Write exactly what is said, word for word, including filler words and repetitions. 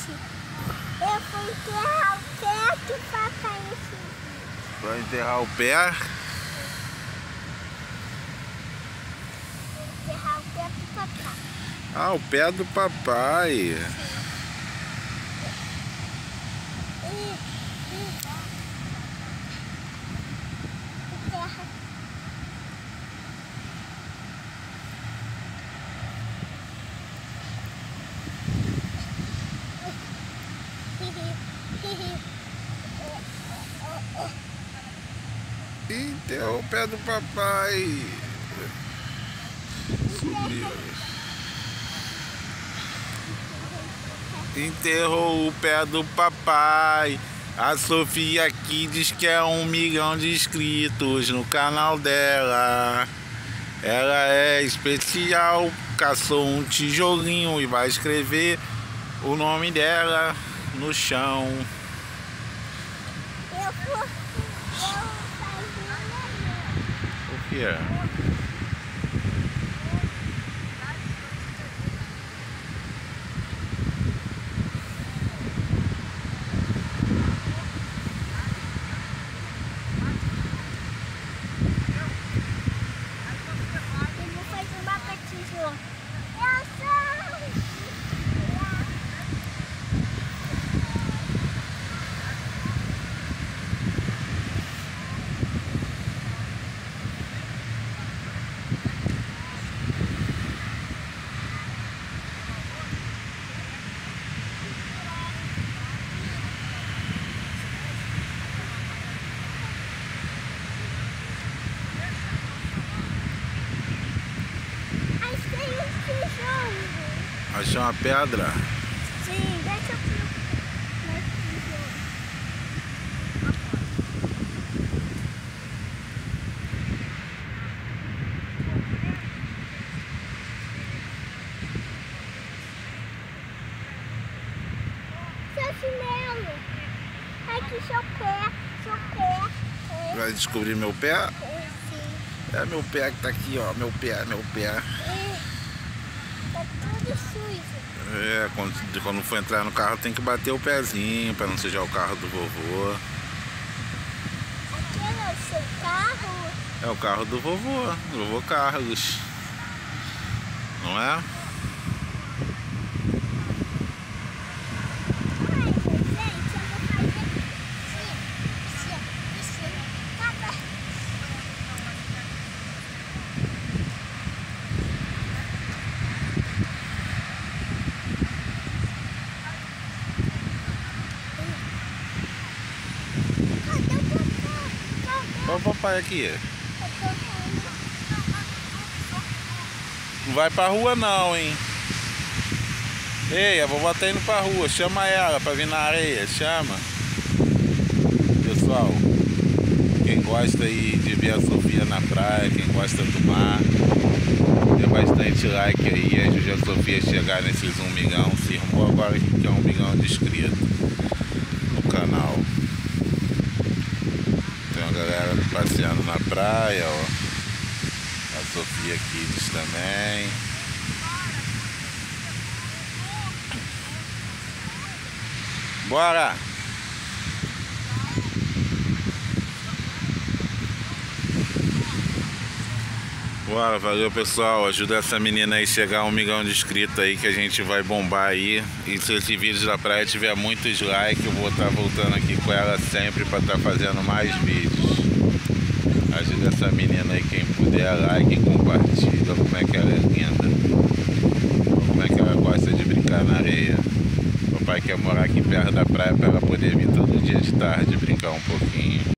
Eu fui enterrar o pé do papai nesse vídeo. Vai enterrar o pé? Enterrar o pé do papai. Ah, o pé do papai. E, e, enterra. Enterrou o pé do papai. Sumiu. Enterrou o pé do papai. A Sofia aqui diz que é um milhão de inscritos no canal dela. Ela é especial. Caçou um tijolinho e vai escrever o nome dela no chão. Eu vou, eu vou fazer O que é? Achou uma pedra? Sim, deixa eu seu chinelo. Aqui seu pé, seu pé. É. Vai descobrir meu pé? Sim. É meu pé que tá aqui, ó. Meu pé, meu pé. É. Tá tudo sujo. É, quando, quando for entrar no carro tem que bater o pezinho pra não sujar o carro do vovô. Aquele é o seu carro? É o carro do vovô, do vovô Carlos. Não é? Olha o papai aqui. Não vai pra rua não, hein? Ei, a vovó tá indo pra rua. Chama ela pra vir na areia. Chama. Pessoal, quem gosta aí de ver a Sofia na praia, quem gosta do mar, dê bastante like aí. Ajude a Sofia a chegar nesses um milhão. Se arrumou agora que é um milhão de inscritos no canal. Tem uma galera passeando na praia, ó. A Sofia Kids também. Bora! Bora, valeu pessoal, ajuda essa menina aí a chegar a um milhão de inscritos aí que a gente vai bombar aí. E se esse vídeo da praia tiver muitos likes, eu vou estar voltando aqui com ela sempre para estar fazendo mais vídeos. Ajuda essa menina aí, quem puder, like e compartilha. Como é que ela é linda. Como é que ela gosta de brincar na areia. O papai quer morar aqui perto da praia para ela poder vir todo dia de tarde brincar um pouquinho.